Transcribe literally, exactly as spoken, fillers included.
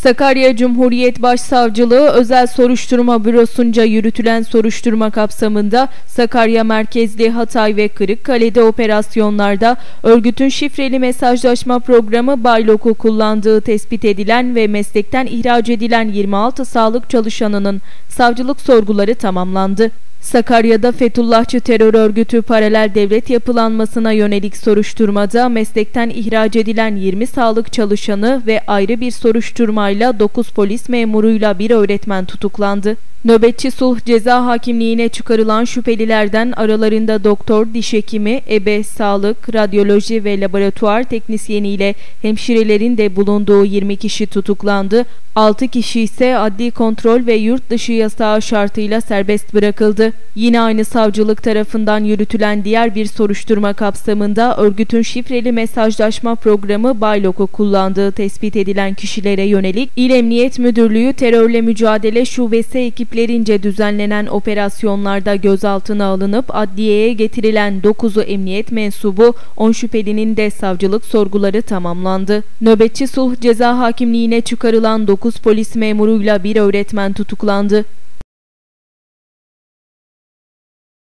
Sakarya Cumhuriyet Başsavcılığı Özel Soruşturma Bürosu'nca yürütülen soruşturma kapsamında Sakarya merkezli Hatay ve Kırıkkale'de operasyonlarda örgütün şifreli mesajlaşma programı Baylok'u kullandığı tespit edilen ve meslekten ihraç edilen yirmi altı sağlık çalışanının savcılık sorguları tamamlandı. Sakarya'da Fethullahçı terör örgütü paralel devlet yapılanmasına yönelik soruşturmada meslekten ihraç edilen yirmi sağlık çalışanı ve ayrı bir soruşturmayla dokuz polis memuruyla bir öğretmen tutuklandı. Nöbetçi sulh ceza hakimliğine çıkarılan şüphelilerden aralarında doktor, diş hekimi, ebe, sağlık, radyoloji ve laboratuvar teknisyeniyle hemşirelerin de bulunduğu yirmi kişi tutuklandı. altı kişi ise adli kontrol ve yurt dışı yasağı şartıyla serbest bırakıldı. Yine aynı savcılık tarafından yürütülen diğer bir soruşturma kapsamında örgütün şifreli mesajlaşma programı Baylok'u kullandığı tespit edilen kişilere yönelik İl Emniyet Müdürlüğü Terörle Mücadele Şubesi ekiplerince düzenlenen operasyonlarda gözaltına alınıp adliyeye getirilen dokuzu emniyet mensubu, on şüphelinin de savcılık sorguları tamamlandı. Nöbetçi sulh ceza hakimliğine çıkarılan dokuz polis memuruyla bir öğretmen tutuklandı.